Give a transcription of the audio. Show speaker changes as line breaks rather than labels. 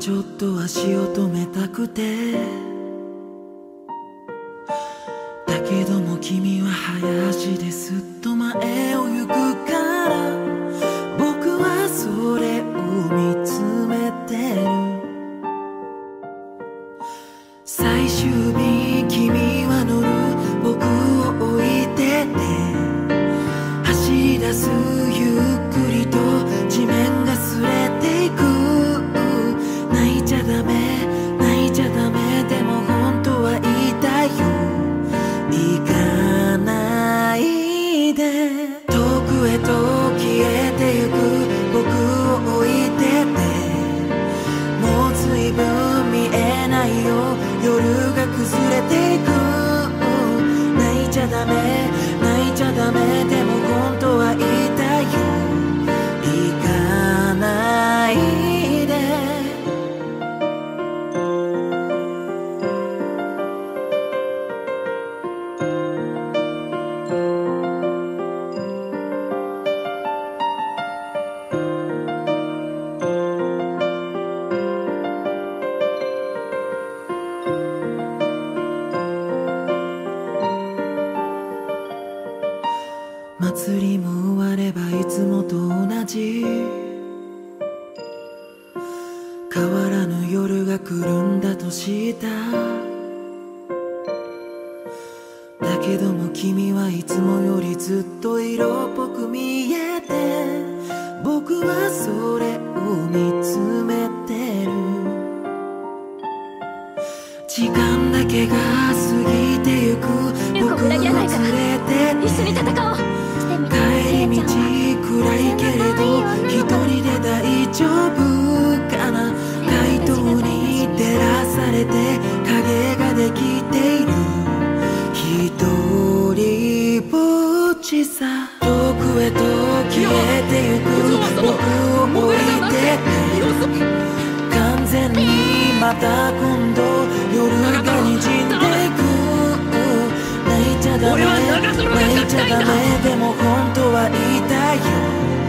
ちょっと足を止めたくて、だけども君は早足ですっと前を行くから、僕はそれを見つめてる。最終日君は乗る僕を置いてて、走り出すゆっくりと地面が擦れていく。泣いちゃダメ泣いちゃダメ、でも本当は言いたいよ、行かないで。遠くへと消えてゆく僕を置いてて、もう随分見えないよ、夜が崩れていく。泣いちゃダメ泣いちゃダメ、でも本当は言いたいよ、行かないで。祭りも終わればいつもと同じ、変わらぬ夜が来るんだとした。だけども君はいつもよりずっと色っぽく見えて、僕はそれを見つめてる。時間だけが過ぎてゆく僕を連れてって、
一緒に戦おう。
帰り道暗いけれど一人で大丈夫かな。街灯に照らされて影ができている。一人ぼっちさ。遠くへと消えてゆく僕を置いてって、完全にまた今度夜が滲んでいく。泣いちゃダメ泣いちゃダメ、でも本当は言いたいよ、